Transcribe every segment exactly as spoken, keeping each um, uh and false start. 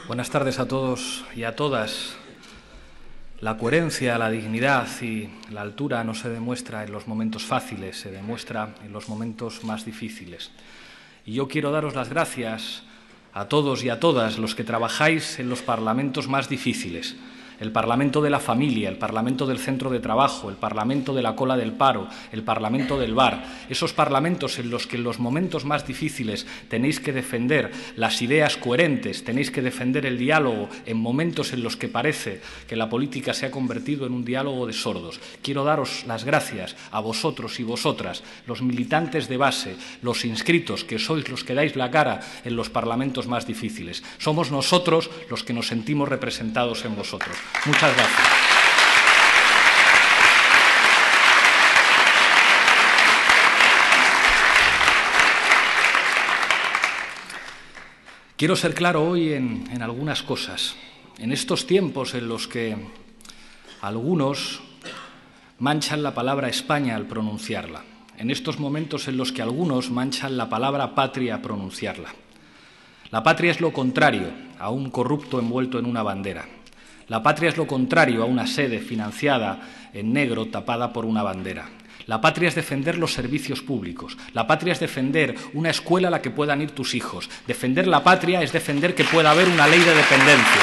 Buenas tardes a todos y a todas. La coherencia, la dignidad y la altura no se demuestra en los momentos fáciles, se demuestra en los momentos más difíciles. Y yo quiero daros las gracias a todos y a todas los que trabajáis en los parlamentos más difíciles. El Parlamento de la familia, el Parlamento del centro de trabajo, el Parlamento de la cola del paro, el Parlamento del bar, esos parlamentos en los que en los momentos más difíciles tenéis que defender las ideas coherentes, tenéis que defender el diálogo en momentos en los que parece que la política se ha convertido en un diálogo de sordos. Quiero daros las gracias a vosotros y vosotras, los militantes de base, los inscritos, que sois los que dais la cara en los parlamentos más difíciles. Somos nosotros los que nos sentimos representados en vosotros. Muchas gracias. Quiero ser claro hoy en, en algunas cosas. En estos tiempos en los que algunos manchan la palabra España al pronunciarla, en estos momentos en los que algunos manchan la palabra patria al pronunciarla. La patria es lo contrario a un corrupto envuelto en una bandera. La patria es lo contrario a una sede financiada en negro tapada por una bandera. La patria es defender los servicios públicos. La patria es defender una escuela a la que puedan ir tus hijos. Defender la patria es defender que pueda haber una ley de dependencia.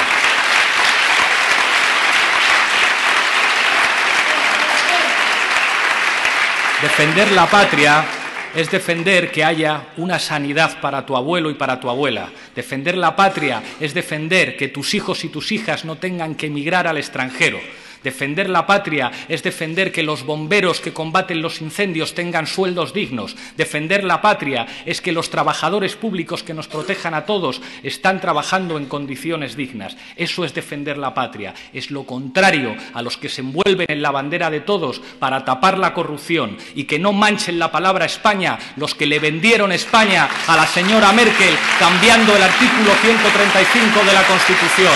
Defender la patria es defender que haya una sanidad para tu abuelo y para tu abuela. Defender la patria es defender que tus hijos y tus hijas no tengan que emigrar al extranjero. Defender la patria es defender que los bomberos que combaten los incendios tengan sueldos dignos. Defender la patria es que los trabajadores públicos que nos protejan a todos están trabajando en condiciones dignas. Eso es defender la patria. Es lo contrario a los que se envuelven en la bandera de todos para tapar la corrupción y que no manchen la palabra España los que le vendieron España a la señora Merkel cambiando el artículo ciento treinta y cinco de la Constitución.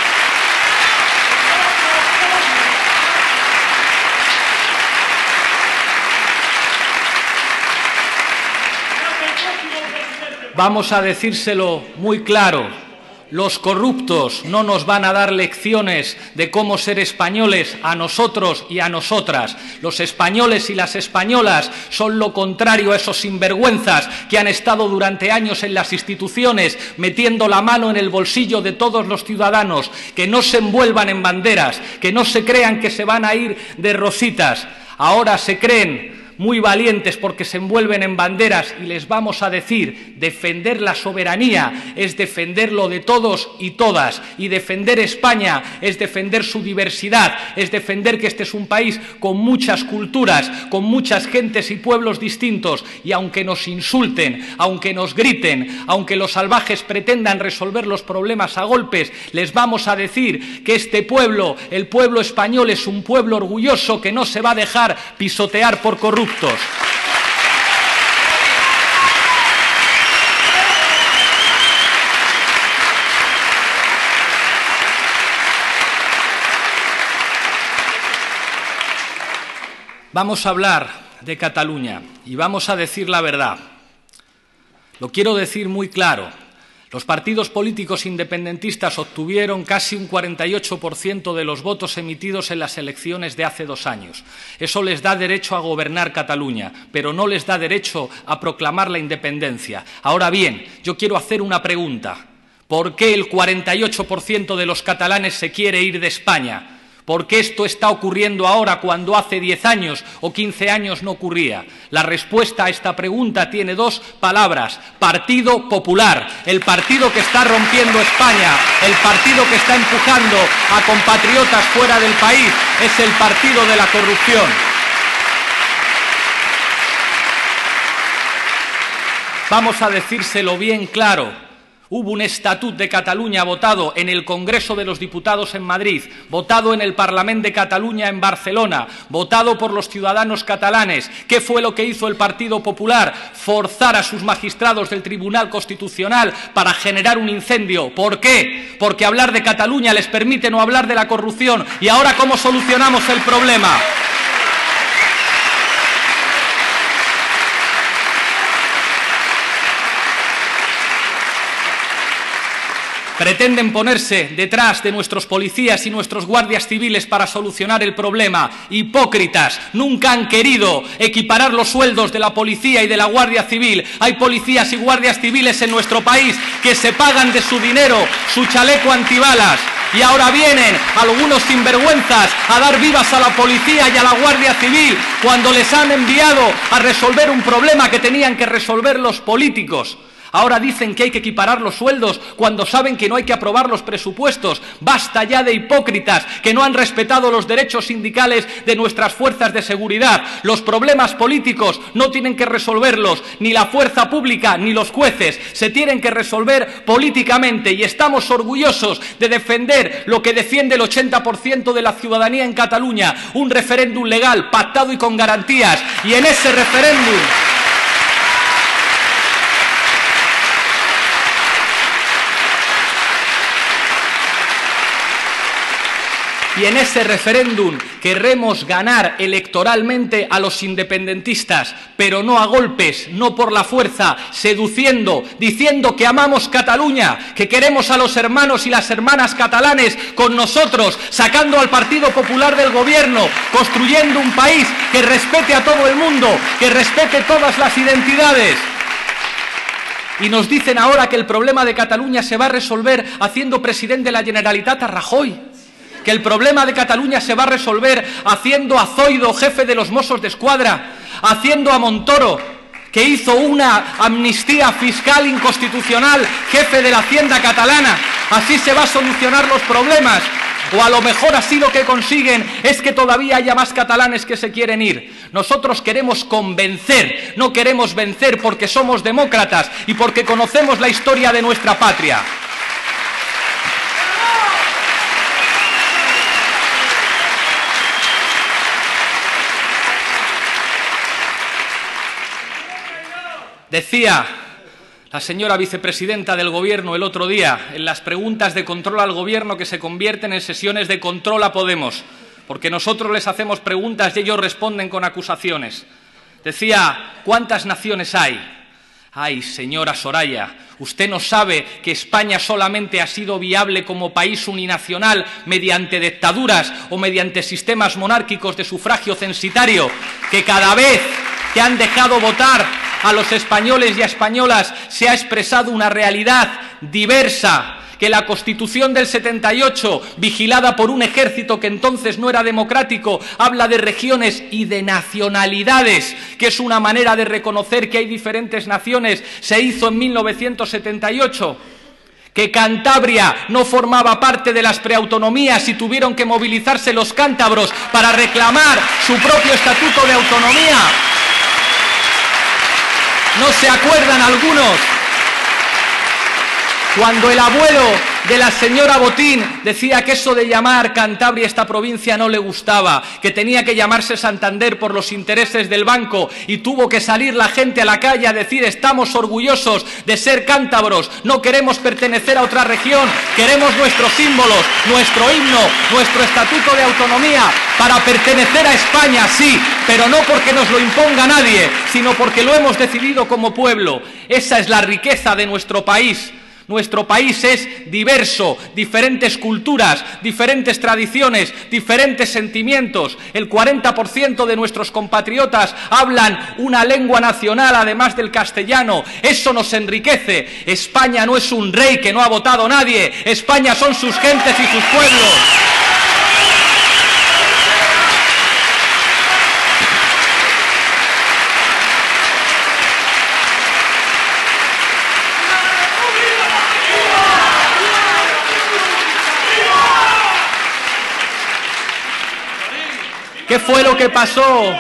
Vamos a decírselo muy claro, los corruptos no nos van a dar lecciones de cómo ser españoles a nosotros y a nosotras. Los españoles y las españolas son lo contrario a esos sinvergüenzas que han estado durante años en las instituciones metiendo la mano en el bolsillo de todos los ciudadanos, que no se envuelvan en banderas, que no se crean que se van a ir de rositas. Ahora se creen muy valientes porque se envuelven en banderas y les vamos a decir, defender la soberanía es defender lo de todos y todas, y defender España es defender su diversidad, es defender que este es un país con muchas culturas, con muchas gentes y pueblos distintos, y aunque nos insulten, aunque nos griten, aunque los salvajes pretendan resolver los problemas a golpes, les vamos a decir que este pueblo, el pueblo español, es un pueblo orgulloso que no se va a dejar pisotear por corruptos. Vamos a hablar de Cataluña y vamos a decir la verdad. Lo quiero decir muy claro. Los partidos políticos independentistas obtuvieron casi un cuarenta y ocho por ciento de los votos emitidos en las elecciones de hace dos años. Eso les da derecho a gobernar Cataluña, pero no les da derecho a proclamar la independencia. Ahora bien, yo quiero hacer una pregunta. ¿Por qué el cuarenta y ocho por ciento de los catalanes se quiere ir de España? ¿Por qué esto está ocurriendo ahora cuando hace diez años o quince años no ocurría? La respuesta a esta pregunta tiene dos palabras: Partido Popular, el partido que está rompiendo España, el partido que está empujando a compatriotas fuera del país, es el partido de la corrupción. Vamos a decírselo bien claro. Hubo un Estatut de Cataluña votado en el Congreso de los Diputados en Madrid, votado en el Parlament de Cataluña en Barcelona, votado por los ciudadanos catalanes. ¿Qué fue lo que hizo el Partido Popular? Forzar a sus magistrados del Tribunal Constitucional para generar un incendio. ¿Por qué? Porque hablar de Cataluña les permite no hablar de la corrupción. ¿Y ahora cómo solucionamos el problema? Pretenden ponerse detrás de nuestros policías y nuestros guardias civiles para solucionar el problema. Hipócritas, nunca han querido equiparar los sueldos de la policía y de la Guardia Civil. Hay policías y guardias civiles en nuestro país que se pagan de su dinero su chaleco antibalas. Y ahora vienen algunos sinvergüenzas a dar vivas a la policía y a la Guardia Civil cuando les han enviado a resolver un problema que tenían que resolver los políticos. Ahora dicen que hay que equiparar los sueldos cuando saben que no hay que aprobar los presupuestos. Basta ya de hipócritas que no han respetado los derechos sindicales de nuestras fuerzas de seguridad. Los problemas políticos no tienen que resolverlos ni la fuerza pública ni los jueces. Se tienen que resolver políticamente y estamos orgullosos de defender lo que defiende el ochenta por ciento de la ciudadanía en Cataluña. Un referéndum legal, pactado y con garantías. Y en ese referéndum... Y en ese referéndum querremos ganar electoralmente a los independentistas, pero no a golpes, no por la fuerza, seduciendo, diciendo que amamos Cataluña, que queremos a los hermanos y las hermanas catalanes con nosotros, sacando al Partido Popular del gobierno, construyendo un país que respete a todo el mundo, que respete todas las identidades. Y nos dicen ahora que el problema de Cataluña se va a resolver haciendo presidente de la Generalitat a Rajoy. Que el problema de Cataluña se va a resolver haciendo a Zoido jefe de los Mossos de Escuadra, haciendo a Montoro, que hizo una amnistía fiscal inconstitucional, jefe de la Hacienda catalana. Así se va a solucionar los problemas. O a lo mejor así lo que consiguen es que todavía haya más catalanes que se quieren ir. Nosotros queremos convencer, no queremos vencer, porque somos demócratas y porque conocemos la historia de nuestra patria. Decía la señora vicepresidenta del Gobierno el otro día en las preguntas de control al Gobierno que se convierten en sesiones de control a Podemos, porque nosotros les hacemos preguntas y ellos responden con acusaciones. Decía, ¿cuántas naciones hay? Ay, señora Soraya, usted no sabe que España solamente ha sido viable como país uninacional mediante dictaduras o mediante sistemas monárquicos de sufragio censitario, que cada vez que han dejado votar a los españoles y a españolas se ha expresado una realidad diversa, que la Constitución del setenta y ocho, vigilada por un ejército que entonces no era democrático, habla de regiones y de nacionalidades, que es una manera de reconocer que hay diferentes naciones, se hizo en mil novecientos setenta y ocho. Que Cantabria no formaba parte de las preautonomías y tuvieron que movilizarse los cántabros para reclamar su propio estatuto de autonomía. ¿No se acuerdan algunos? Cuando el abuelo de la señora Botín decía que eso de llamar Cantabria a esta provincia no le gustaba, que tenía que llamarse Santander por los intereses del banco, y tuvo que salir la gente a la calle a decir estamos orgullosos de ser cántabros, no queremos pertenecer a otra región, queremos nuestros símbolos, nuestro himno, nuestro estatuto de autonomía para pertenecer a España, sí, pero no porque nos lo imponga nadie, sino porque lo hemos decidido como pueblo. Esa es la riqueza de nuestro país. Nuestro país es diverso, diferentes culturas, diferentes tradiciones, diferentes sentimientos. El cuarenta por ciento de nuestros compatriotas hablan una lengua nacional además del castellano. Eso nos enriquece. España no es un rey que no ha votado nadie. España son sus gentes y sus pueblos. ¿Qué fue lo que pasó?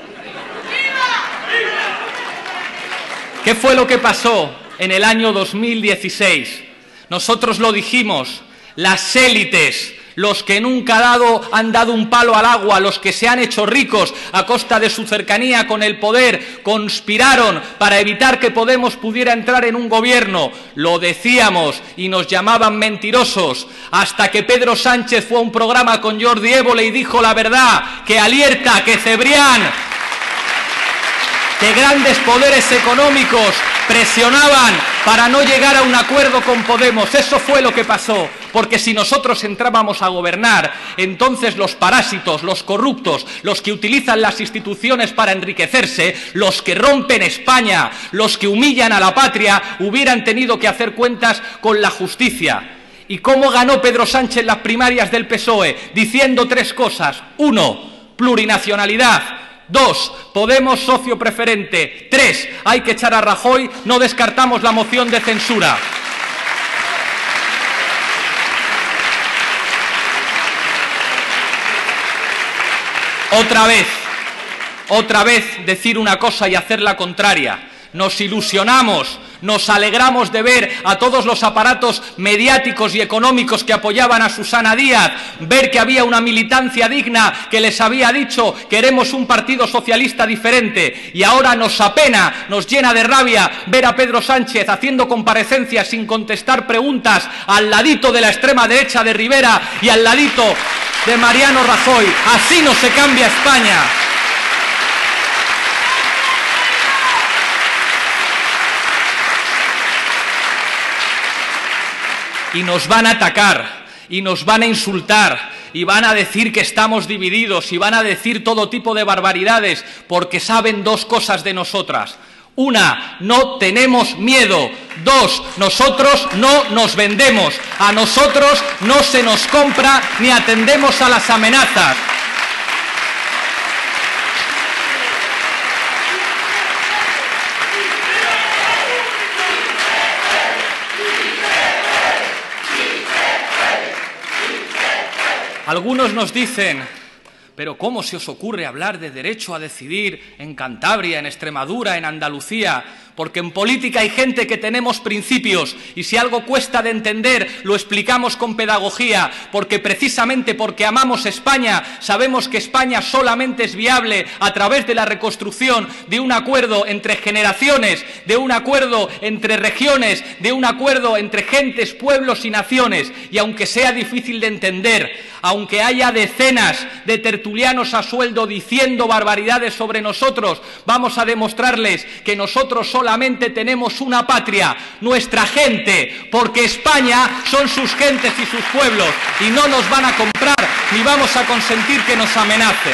¿Qué fue lo que pasó en el año dos mil dieciséis? Nosotros lo dijimos, las élites, los que nunca dado, han dado un palo al agua, los que se han hecho ricos a costa de su cercanía con el poder, conspiraron para evitar que Podemos pudiera entrar en un gobierno. Lo decíamos y nos llamaban mentirosos, hasta que Pedro Sánchez fue a un programa con Jordi Évole y dijo la verdad, que Alierta, que Cebrián, que grandes poderes económicos presionaban para no llegar a un acuerdo con Podemos. Eso fue lo que pasó, porque si nosotros entrábamos a gobernar, entonces los parásitos, los corruptos, los que utilizan las instituciones para enriquecerse, los que rompen España, los que humillan a la patria, hubieran tenido que hacer cuentas con la justicia. ¿Y cómo ganó Pedro Sánchez las primarias del P S O E? Diciendo tres cosas. Uno, plurinacionalidad. Dos, Podemos socio preferente. Tres, hay que echar a Rajoy. No descartamos la moción de censura. Otra vez, otra vez decir una cosa y hacer la contraria. Nos ilusionamos, nos alegramos de ver a todos los aparatos mediáticos y económicos que apoyaban a Susana Díaz, ver que había una militancia digna que les había dicho queremos un partido socialista diferente, y ahora nos apena, nos llena de rabia ver a Pedro Sánchez haciendo comparecencias sin contestar preguntas al ladito de la extrema derecha de Rivera y al ladito de Mariano Rajoy. Así no se cambia España. Y nos van a atacar, y nos van a insultar, y van a decir que estamos divididos, y van a decir todo tipo de barbaridades, porque saben dos cosas de nosotras. Una, no tenemos miedo. Dos, nosotros no nos vendemos. A nosotros no se nos compra ni atendemos a las amenazas. Algunos nos dicen, pero ¿cómo se os ocurre hablar de derecho a decidir en Cantabria, en Extremadura, en Andalucía? Porque en política hay gente que tenemos principios y si algo cuesta de entender lo explicamos con pedagogía, porque precisamente porque amamos España sabemos que España solamente es viable a través de la reconstrucción de un acuerdo entre generaciones, de un acuerdo entre regiones, de un acuerdo entre gentes, pueblos y naciones. Y aunque sea difícil de entender, aunque haya decenas de tertulianos a sueldo diciendo barbaridades sobre nosotros, vamos a demostrarles que nosotros solamente tenemos una patria, nuestra gente, porque España son sus gentes y sus pueblos, y no nos van a comprar ni vamos a consentir que nos amenacen.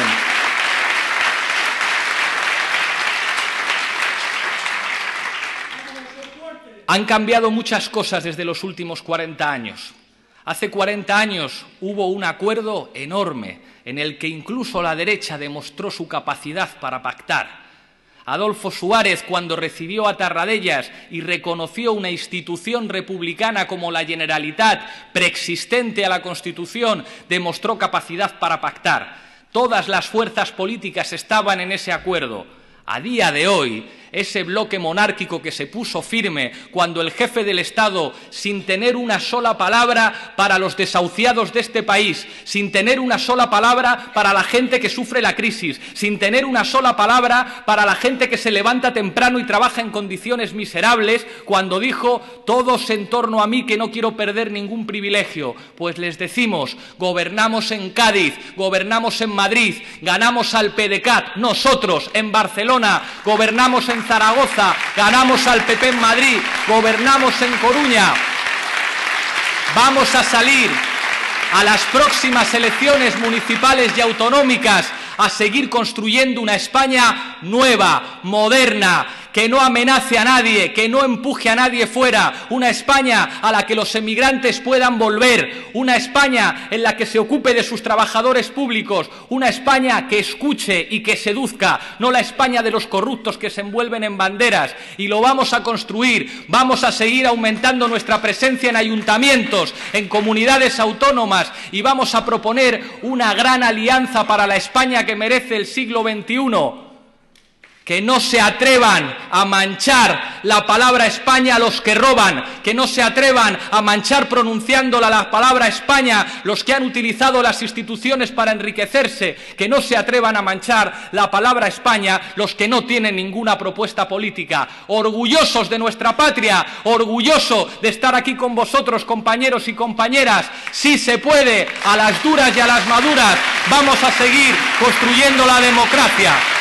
Han cambiado muchas cosas desde los últimos cuarenta años. Hace cuarenta años hubo un acuerdo enorme en el que incluso la derecha demostró su capacidad para pactar. Adolfo Suárez, cuando recibió a Tarradellas y reconoció una institución republicana como la Generalitat, preexistente a la Constitución, demostró capacidad para pactar. Todas las fuerzas políticas estaban en ese acuerdo. A día de hoy, ese bloque monárquico que se puso firme cuando el jefe del Estado, sin tener una sola palabra para los desahuciados de este país, sin tener una sola palabra para la gente que sufre la crisis, sin tener una sola palabra para la gente que se levanta temprano y trabaja en condiciones miserables, cuando dijo todos en torno a mí que no quiero perder ningún privilegio, pues les decimos, gobernamos en Cádiz, gobernamos en Madrid, ganamos al PDeCAT, nosotros en Barcelona, gobernamos en Zaragoza, ganamos al P P en Madrid, gobernamos en Coruña. Vamos a salir a las próximas elecciones municipales y autonómicas a seguir construyendo una España nueva, moderna, que no amenace a nadie, que no empuje a nadie fuera, una España a la que los emigrantes puedan volver, una España en la que se ocupe de sus trabajadores públicos, una España que escuche y que seduzca, no la España de los corruptos que se envuelven en banderas. Y lo vamos a construir, vamos a seguir aumentando nuestra presencia en ayuntamientos, en comunidades autónomas, y vamos a proponer una gran alianza para la España que merece el siglo veintiuno. Que no se atrevan a manchar la palabra España a los que roban, que no se atrevan a manchar pronunciándola la palabra España los que han utilizado las instituciones para enriquecerse, que no se atrevan a manchar la palabra España los que no tienen ninguna propuesta política. Orgullosos de nuestra patria, orgulloso de estar aquí con vosotros, compañeros y compañeras. Sí se puede, a las duras y a las maduras, vamos a seguir construyendo la democracia.